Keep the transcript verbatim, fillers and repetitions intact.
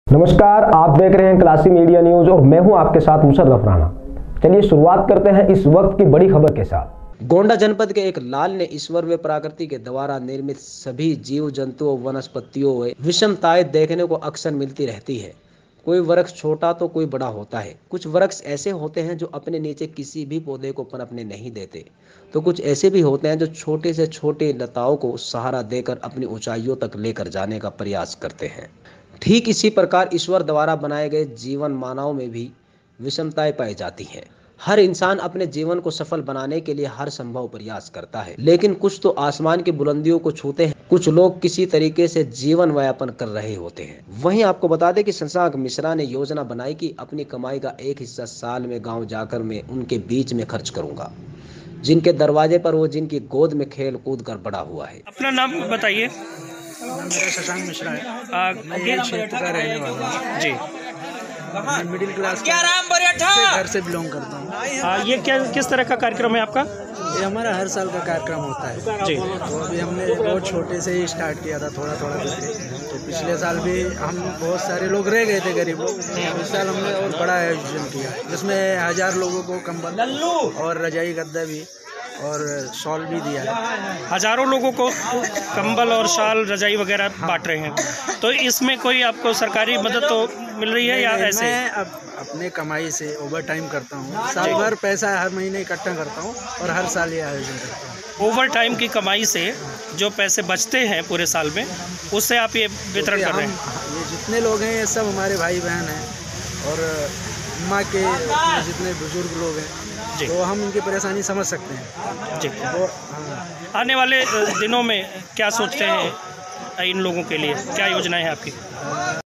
नमस्कार, आप देख रहे हैं क्लासी मीडिया न्यूज और मैं हूं आपके साथ मुशर्रफ राणा। चलिए शुरुआत करते हैं इस वक्त की बड़ी खबर के साथ। गोंडा जनपद के एक लाल ने ईश्वर व प्रकृति के द्वारा निर्मित सभी जीव जंतुओं वनस्पतियों व विषमताएं देखने को अक्सर मिलती रहती है। कोई वृक्ष छोटा तो कोई बड़ा होता है। कुछ वृक्ष ऐसे होते हैं जो अपने नीचे किसी भी पौधे को पनपने नहीं देते, तो कुछ ऐसे भी होते हैं जो छोटे से छोटे लताओं को सहारा देकर अपनी ऊंचाइयों तक लेकर जाने का प्रयास करते हैं। ठीक इसी प्रकार ईश्वर द्वारा बनाए गए जीवन मानव में भी विषमताएं पाई जाती हैं। हर इंसान अपने जीवन को सफल बनाने के लिए हर संभव प्रयास करता है, लेकिन कुछ तो आसमान की बुलंदियों को छूते हैं, कुछ लोग किसी तरीके से जीवन व्यापन कर रहे होते हैं। वहीं आपको बता दें कि शशांक मिश्रा ने योजना बनाई कि अपनी कमाई का एक हिस्सा साल में गांव जाकर मैं उनके बीच में खर्च करूंगा, जिनके दरवाजे पर वो जिनकी गोद में खेल कूद कर बड़ा हुआ है। अपना नाम बताइए। मेरा शशांक मिश्रा है। आ, मैं ये क्षेत्र का रहने वाला हूँ। जी, मैं मिडिल क्लास के घर से बिलोंग करता हूँ। आ, ये क्या किस तरह का कार्यक्रम है आपका? ये हमारा हर साल का कार्यक्रम होता है। जी, तो अभी हमने बहुत छोटे से ही स्टार्ट किया था, थोड़ा थोड़ा करके। तो पिछले साल भी हम बहुत सारे लोग रह गए थे, गरीब लोग। इस साल हमने और बड़ा आयोजन किया, जिसमें हजार लोगों को कंबल और रजाई गद्दा भी और शॉल भी दिया है। हजारों लोगों को कंबल और शाल रजाई वगैरह बांट रहे हैं। तो इसमें कोई आपको सरकारी मदद तो मिल रही है या ऐसे? मैं अब अपने कमाई से ओवर टाइम करता हूँ। साल भर पैसा हर महीने इकट्ठा करता हूँ और हर साल ये आयोजन करता हूँ। ओवर टाइम की कमाई से जो पैसे बचते हैं पूरे साल में, उससे आप ये वितरण कर रहे हैं? ये जितने लोग हैं ये सब हमारे भाई बहन हैं और माँ के जितने बुजुर्ग लोग हैं, तो हम इनकी परेशानी समझ सकते हैं। जी, वो हाँ। आने वाले दिनों में क्या सोचते हैं इन लोगों के लिए? क्या योजनाएं हैं आपकी?